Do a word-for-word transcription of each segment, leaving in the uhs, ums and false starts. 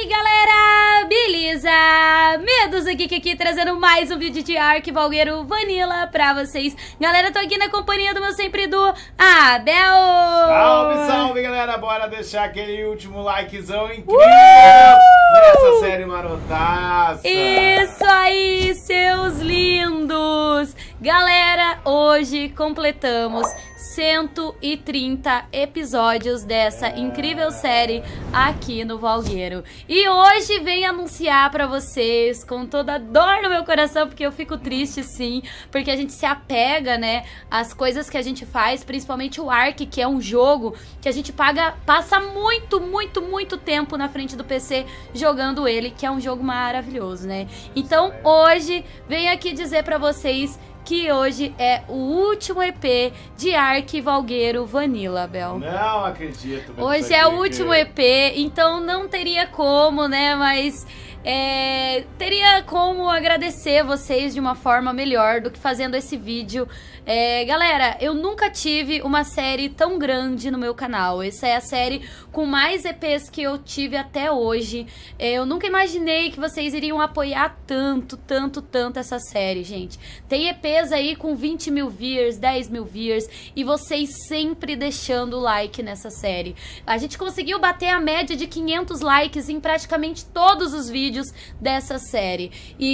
aí, galera? Beleza? Medos aqui, aqui, aqui, trazendo mais um vídeo de Ark Valgueiro Vanilla pra vocês. Galera, tô aqui na companhia do meu sempre do Abel. Salve, salve, galera. Bora deixar aquele último likezão incrível uh! nessa série marotaça. Isso aí, seus lindos. Galera, hoje completamos cento e trinta episódios dessa incrível série aqui no Valgueiro. E hoje venho anunciar pra vocês, com toda a dor no meu coração, porque eu fico triste sim, porque a gente se apega, né, às coisas que a gente faz, principalmente o Ark, que é um jogo que a gente paga, passa muito, muito, muito tempo na frente do P C jogando ele, que é um jogo maravilhoso, né? Então hoje venho aqui dizer pra vocês que hoje é o último E P de Ark Valgueiro Vanilla, Bel. Não acredito. Hoje é o último E P, então não teria como, né, mas é, teria como agradecer vocês de uma forma melhor do que fazendo esse vídeo. É, galera, eu nunca tive uma série tão grande no meu canal. Essa é a série com mais E Ps que eu tive até hoje. É, eu nunca imaginei que vocês iriam apoiar tanto, tanto, tanto essa série, gente. Tem E Ps aí com vinte mil views, dez mil views, e vocês sempre deixando o like nessa série. A gente conseguiu bater a média de quinhentos likes em praticamente todos os vídeos dessa série.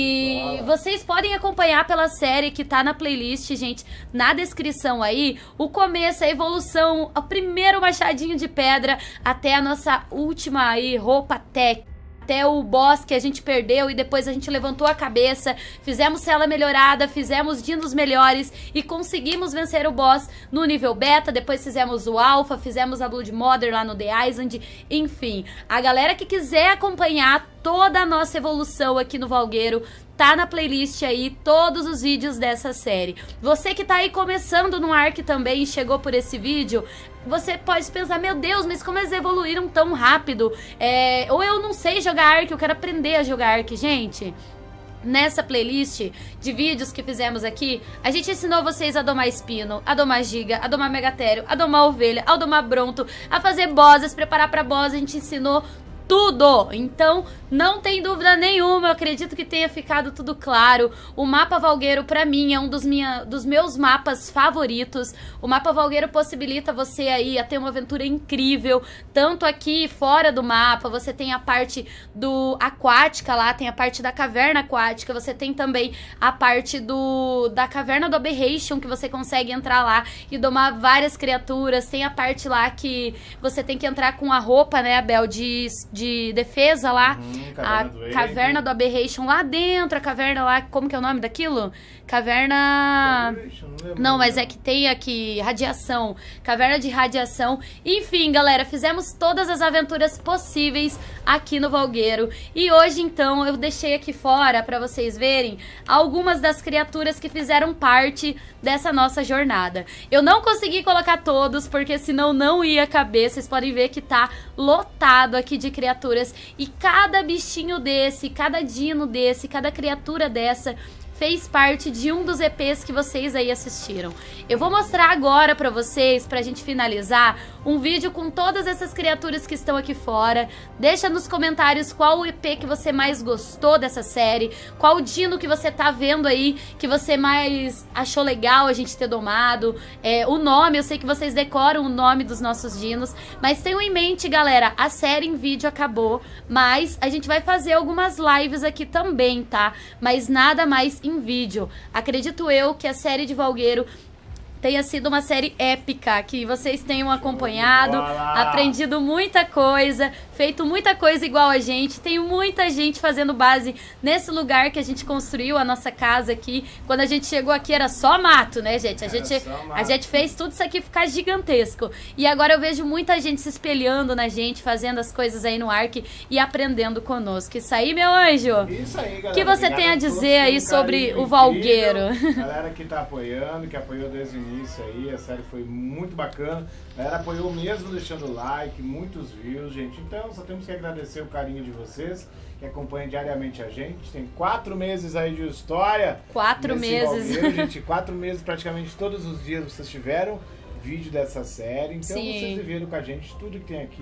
E Uau. Vocês podem acompanhar pela série que tá na playlist, gente, na descrição aí, o começo, a evolução, o primeiro machadinho de pedra até a nossa última aí roupa técnica. Até o boss que a gente perdeu e depois a gente levantou a cabeça, fizemos cela melhorada, fizemos dinos melhores e conseguimos vencer o boss no nível beta. Depois fizemos o alpha, fizemos a Blood Mother lá no The Island, enfim. A galera que quiser acompanhar toda a nossa evolução aqui no Valgueiro, tá na playlist aí todos os vídeos dessa série. Você que tá aí começando no Ark também e chegou por esse vídeo, você pode pensar, meu Deus, mas como eles evoluíram tão rápido? É, ou eu não sei jogar Ark, eu quero aprender a jogar Ark, gente. Nessa playlist de vídeos que fizemos aqui, a gente ensinou vocês a domar espino, a domar giga, a domar megatério, a domar ovelha, a domar bronto, a fazer bosses, preparar pra boss, a gente ensinou tudo. Então não tem dúvida nenhuma, eu acredito que tenha ficado tudo claro. O mapa Valgueiro pra mim é um dos, minha, dos meus mapas favoritos. O mapa Valgueiro possibilita você aí a ter uma aventura incrível, tanto aqui fora do mapa. Você tem a parte do aquática lá, tem a parte da caverna aquática, você tem também a parte do da caverna do Aberration, que você consegue entrar lá e domar várias criaturas. Tem a parte lá que você tem que entrar com a roupa, né, Abel, de, de defesa lá. Uhum. Caverna a do caverna do Aberration lá dentro, a caverna lá, como que é o nome daquilo? Caverna... Não, não, mas é que tem aqui radiação, caverna de radiação. Enfim, galera, fizemos todas as aventuras possíveis aqui no Valgueiro. E hoje, então, eu deixei aqui fora pra vocês verem algumas das criaturas que fizeram parte dessa nossa jornada. Eu não consegui colocar todos, porque senão não ia caber. Vocês podem ver que tá lotado aqui de criaturas. E cada bichinho desse, cada dino desse, cada criatura dessa fez parte de um dos E Ps que vocês aí assistiram. Eu vou mostrar agora pra vocês, pra gente finalizar, um vídeo com todas essas criaturas que estão aqui fora. Deixa nos comentários qual o E P que você mais gostou dessa série, qual o dino que você tá vendo aí, que você mais achou legal a gente ter domado, é, o nome, eu sei que vocês decoram o nome dos nossos dinos, mas tenham em mente, galera, a série em vídeo acabou, mas a gente vai fazer algumas lives aqui também, tá? Mas nada mais em vídeo. Acredito eu que a série de Valgueiro tenha sido uma série épica, que vocês tenham acompanhado, aprendido muita coisa, feito muita coisa igual a gente. Tem muita gente fazendo base nesse lugar que a gente construiu, a nossa casa aqui. Quando a gente chegou aqui era só mato, né, gente? A gente, a gente fez tudo isso aqui ficar gigantesco. E agora eu vejo muita gente se espelhando na gente, fazendo as coisas aí no Ark e aprendendo conosco. Isso aí, meu anjo? Isso aí, galera. O que você tem a dizer aí sobre o Valgueiro? Galera que tá apoiando, que apoiou desde o início. Isso aí, a série foi muito bacana. A galera apoiou mesmo deixando like, muitos views, gente. Então só temos que agradecer o carinho de vocês que acompanham diariamente a gente. Tem quatro meses aí de história. Quatro meses. Valgueiro, gente. Quatro meses, praticamente todos os dias vocês tiveram vídeo dessa série. Então Sim. vocês viveram com a gente tudo que tem aqui.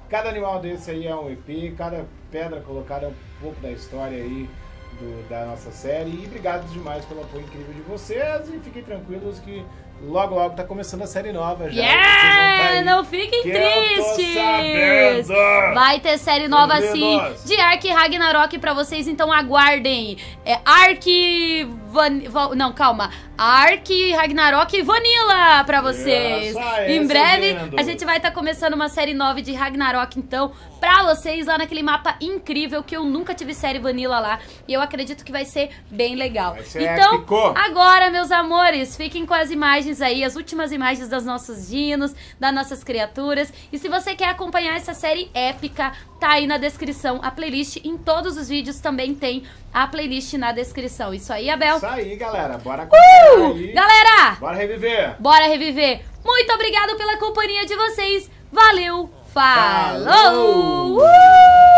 Cada animal desse aí é um E P, cada pedra colocada é um pouco da história aí do, da nossa série. E obrigado demais pelo apoio incrível de vocês. E fiquem tranquilos que logo, logo tá começando a série nova já. Yeah! Não fiquem tristes! Vai ter série nova assim de Ark Ragnarok pra vocês, então aguardem. É Ark... Van... Não, calma. Ark Ragnarok Vanilla pra vocês. Essa, em breve a gente vai estar tá começando uma série nova de Ragnarok, então, pra vocês lá naquele mapa incrível que eu nunca tive série Vanilla lá. E eu acredito que vai ser bem legal. Vai ser então, épico. Agora, meus amores, fiquem com as imagens aí, as últimas imagens dos nossos dinos, das nossas criaturas. E se você quer acompanhar essa série épica, tá aí na descrição a playlist. Em todos os vídeos também tem a playlist na descrição. Isso aí, Abel? Isso aí, galera. Bora acompanhar uh! aí. Galera! Bora reviver. Bora reviver. Muito obrigado pela companhia de vocês. Valeu! Falou! Falou! Uh!